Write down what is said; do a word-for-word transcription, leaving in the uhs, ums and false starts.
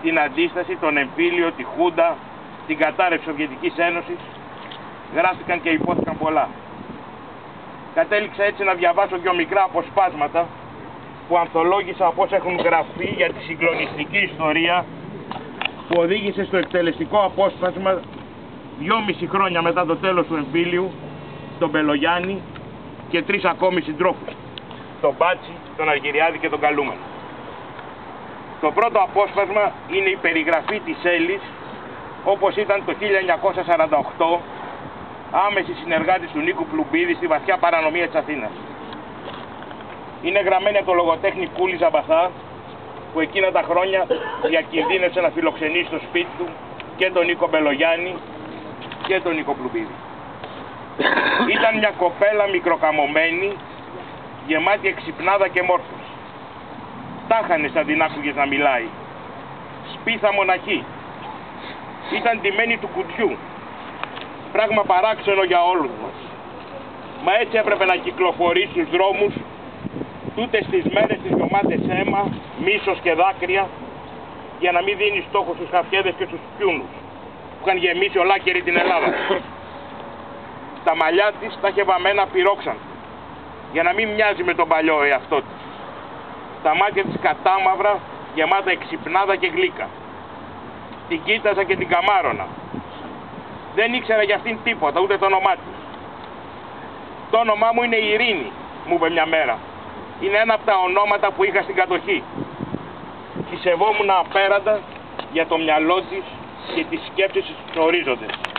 την αντίσταση, τον εμφύλιο, τη Χούντα, την κατάρρευση Σοβιετικής Ένωσης. Γράφτηκαν και υπόθηκαν πολλά. Κατέληξα έτσι να διαβάσω δύο μικρά αποσπάσματα που ανθολόγησα από όσα έχουν γραφεί για τη συγκλονιστική ιστορία που οδήγησε στο εκτελεστικό απόσπασμα δυόμιση χρόνια μετά το τέλος του εμφύλιου τον Πελογιάννη και τρεις ακόμη συντρόφους, τον Μπάτσι, τον Αργυριάδη και τον Καλούμενο. Το πρώτο απόσπασμα είναι η περιγραφή της Έλλης όπως ήταν το χίλια εννιακόσια σαράντα οκτώ, άμεση συνεργάτης του Νίκου Πλουμπίδη στη βαθιά παρανομία της Αθήνας. Είναι γραμμένη από το λογοτέχνη Κούλη Ζαμπαθά, που εκείνα τα χρόνια διακινδύνευσε να φιλοξενήσει στο σπίτι του και τον Νίκο Μπελογιάννη και τον Νίκο Πλουμπίδη. Ήταν μια κοπέλα μικροκαμωμένη, γεμάτη εξυπνάδα και μόρφωση. Τάχανες αν την άκουγες να μιλάει. Σπίθα μοναχή. Ήταν ντυμένη του κουτιού. Πράγμα παράξενο για όλους μας. Μα έτσι έπρεπε να κυκλοφορεί στους δρόμους, τούτες τις μέρες τις γεμάτες αίμα, μίσος και δάκρυα, για να μην δίνει στόχο στους χαφιέδες και στους πιούνους που είχαν γεμίσει ολάκερη την Ελλάδα. Τα μαλλιά της τα είχε βαμμένα πυρόξανθο, για να μην μοιάζει με τον παλιό εαυτό της. Τα μάτια της κατάμαυρα, γεμάτα εξυπνάδα και γλύκα. Την κοίταζα και την καμάρωνα. Δεν ήξερα για αυτήν τίποτα, ούτε το όνομά της. Το όνομά μου είναι Ειρήνη, μου είπε μια μέρα. Είναι ένα από τα ονόματα που είχα στην κατοχή. Τη σεβόμουν απέραντα για το μυαλό της και τις σκέψεις στους ορίζοντες.